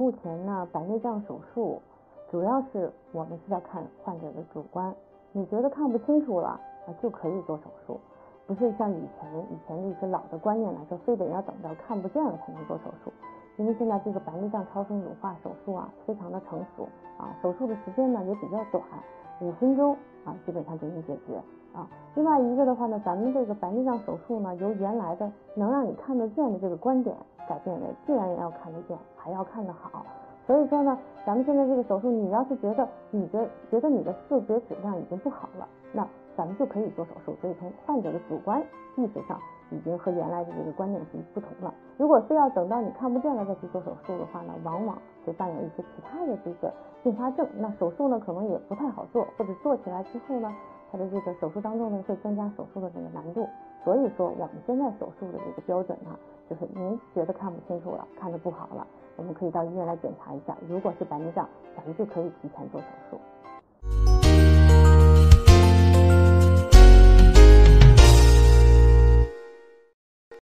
目前呢，白内障手术主要是我们是要看患者的主观，你觉得看不清楚了就可以做手术，不是像以前的一些老的观念来说，非得要等到看不见了才能做手术。因为现在这个白内障超声乳化手术非常的成熟手术的时间呢也比较短，5分钟基本上就能解决另外一个的话呢，咱们这个白内障手术呢，由原来的能让你看得见的这个观点改变为既然要看得见，还要看得好。所以说呢，咱们现在这个手术，你要是觉得你的视觉质量已经不好了，那咱们就可以做手术。所以从患者的主观意识上，已经和原来的这个观念是不同了。如果非要等到你看不见了再去做手术的话呢，往往会伴有一些其他的这个并发症，那手术呢可能也不太好做，或者做起来之后呢，它的这个手术当中呢会增加手术的这个难度。所以说我们现在手术的这个标准呢，就是您觉得看不清楚了，看得不好了，我们可以到医院来检查一下，如果是白内障，咱们就可以提前做手术。